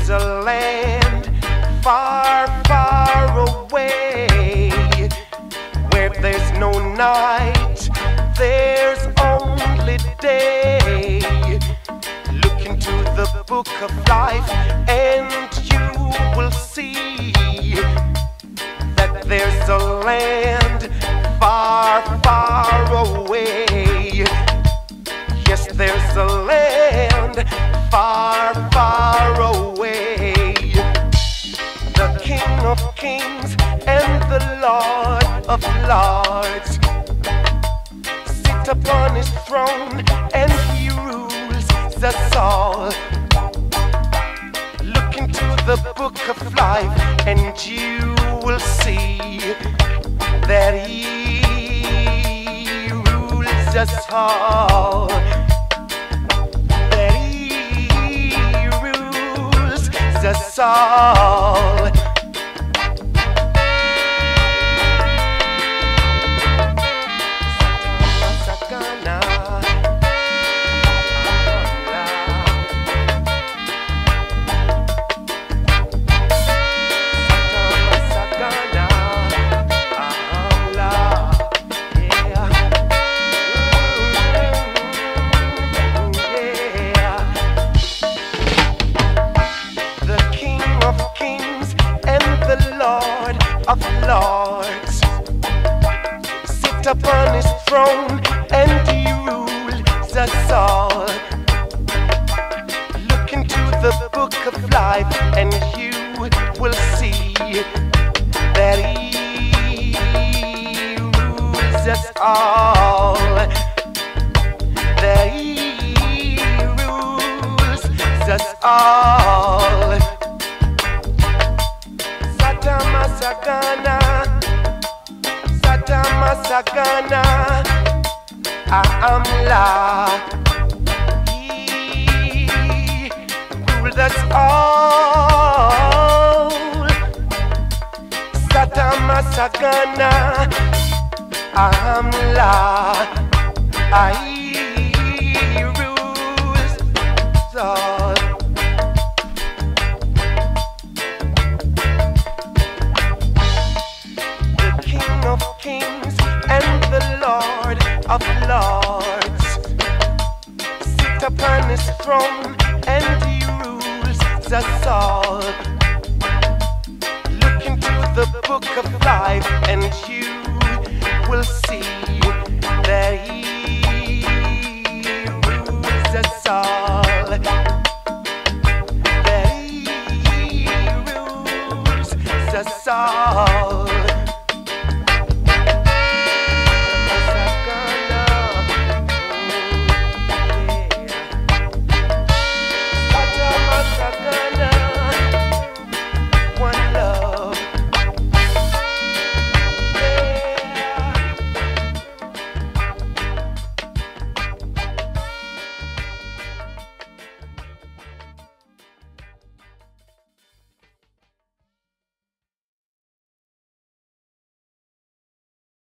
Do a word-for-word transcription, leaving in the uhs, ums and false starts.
there's a land far, far away, where there's no night, there's only day. Look into the book of life and you will see that there's a land far, far away. Yes, there's a land far, far away. The King of Kings and the Lord of Lords sit upon his throne and he rules us all. Look into the book of life and you will see that he rules us all. That he rules us all. Satamasagana. Of Lords sit upon his throne and he rules us all. Look into the book of life and you will see that he rules us all. That he rules us all. Satamasagana, Satamasagana, Amla. He ruled us all. Satamasagana, Amla. He rules us all. Of Kings and the Lord of Lords sit upon his throne and he rules us all. Look into the book of life and you will see that he rules us all.